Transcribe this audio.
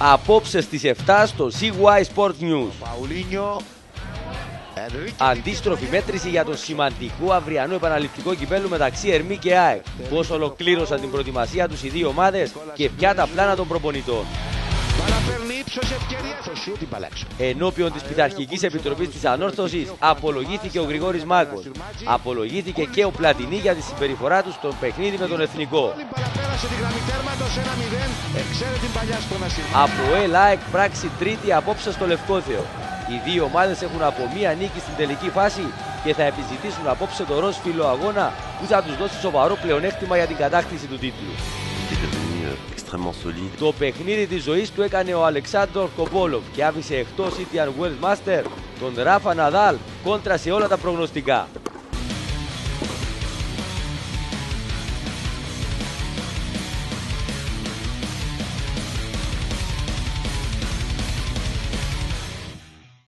Απόψε στις 7 στο CY Sport News. Αντίστροφη μέτρηση για τον σημαντικό αυριανό επαναληπτικό κυπέλλου μεταξύ Ερμή και ΑΕΚ. Πώς ολοκλήρωσαν την προετοιμασία τους οι δύο ομάδες και ποια τα πλάνα των προπονητών. Ενώπιον της Πειθαρχικής Επιτροπής της Ανόρθωσης απολογήθηκε ο Γρηγόρης Μάκος. Απολογήθηκε και ο Πλατινί για τη συμπεριφορά του στο παιχνίδι με τον Εθνικό. Από ΑΕΚ πράξη τρίτη απόψε στο Λευκόθεο. Οι δύο ομάδες έχουν από μία νίκη στην τελική φάση και θα επιζητήσουν απόψε το ροζ φύλλο αγώνα που θα τους δώσει σοβαρό πλεονέκτημα για την κατάκτηση του τίτλου. Το παιχνίδι της ζωής του έκανε ο Αλεξάνδρ Κοπόλοφ και άφησε εκτός Indian Wells Master τον Ράφα Ναδάλ κόντρα σε όλα τα προγνωστικά.